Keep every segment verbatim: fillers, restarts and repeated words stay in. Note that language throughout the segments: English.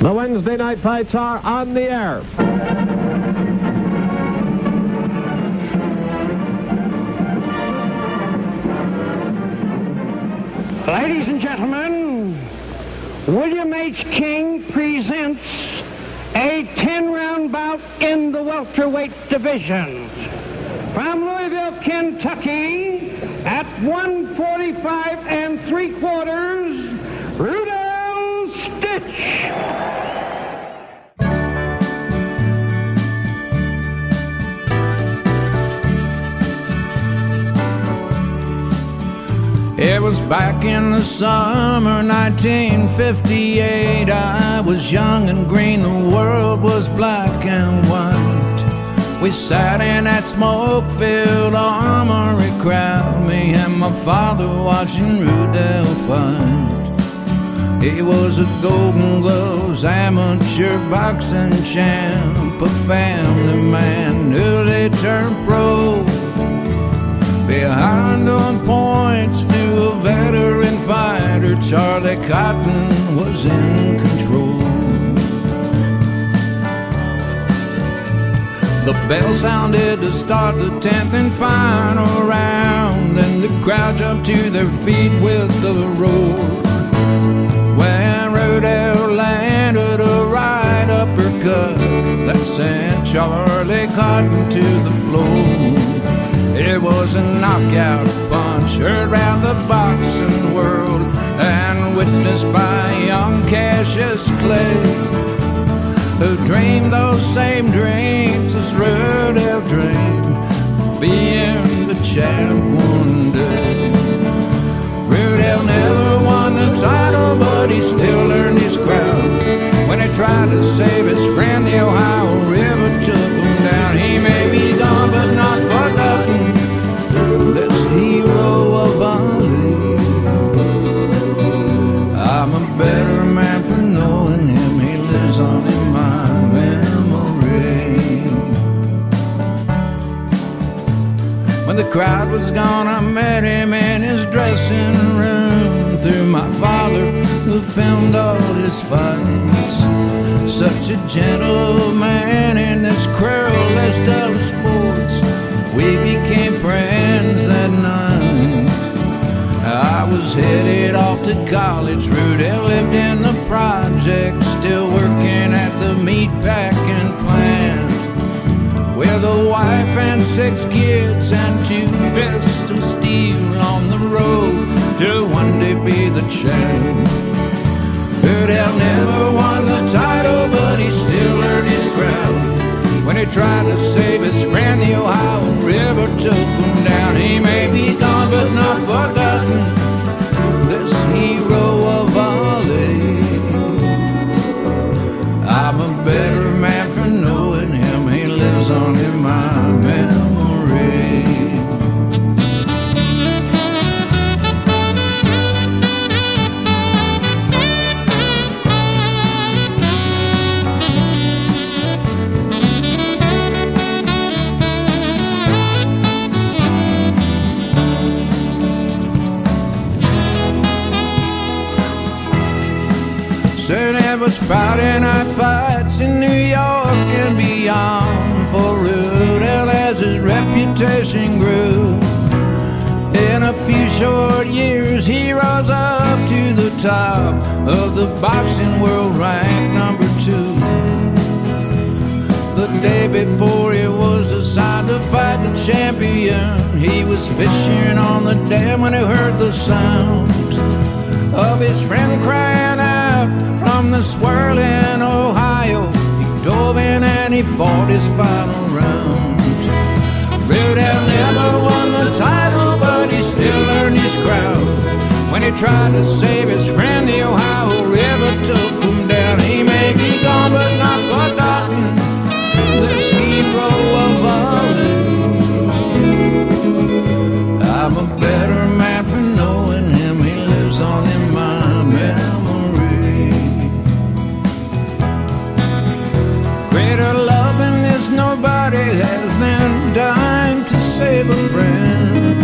The Wednesday night fights are on the air. Ladies and gentlemen, William H. King presents a ten-round bout in the welterweight division. From Louisville, Kentucky, at one forty-five and three quarters, Rudell Stitch. It was back in the summer nineteen fifty-eight. I was young and green, the world was black and white. We sat in that smoke-filled armory crowd, me and my father watching Rudell fight. He was a Golden Gloves amateur boxing champ, a family man, newly turned pro. Behind on points to a veteran fighter, Charlie Cotton was in control. The bell sounded to start the tenth and final round, and the crowd jumped to their feet with a roar. When Rudell landed a right uppercut that sent Charlie Cotton to the floor. It was a knockout punch heard round the boxing world and witnessed by young Cassius Clay, who dreamed those same dreams as Rudell dreamed, being the champ one day. Rudell never won the title, but he still earned his crowd. When he tried to save his friend, the Ohio River took him down. He may be gone, but not forgotten, this hero of Ali. I'm a better man for knowing him. He lives on in my memory. When the crowd was gone, I met him in his dressing room through my father, who filmed all his fights. Such a gentleman in this cruel list of sports. We became friends that night. I was headed off to college. Rudell lived in the project, still working at the meatpacking plant, with a wife and six kids and two fists of steel on the road to one day be the champ. Rudell never won the title, but he still earned his crown. When he tried to save his friend, the Ohio River took him down. He may be gone, but not forgotten, this hero of Ali. I'm a better man for knowing him. He lives on in my memory. Said it was Friday night fights in New York and beyond for Rudell as his reputation grew. In a few short years he rose up to the top of the boxing world, ranked number two. The day before he was assigned to fight the champion, he was fishing on the dam when he heard the sound of his friend crying out from the swirling Ohio. He dove in and he fought his final round. Rudell never won the title, but he still earned his crowd. When he tried to save his friend, the Ohio River took him down. He may be gone, but not forgotten, this hero of Ali. I'm a better man for knowing him. He lives on in my memory. Greater loving is nobody has been dying to save a friend.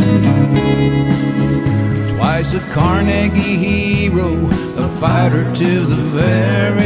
Twice a Carnegie hero, a fighter to the very